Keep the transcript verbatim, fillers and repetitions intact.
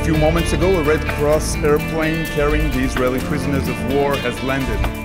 few moments ago, a Red Cross airplane carrying the Israeli prisoners of war has landed.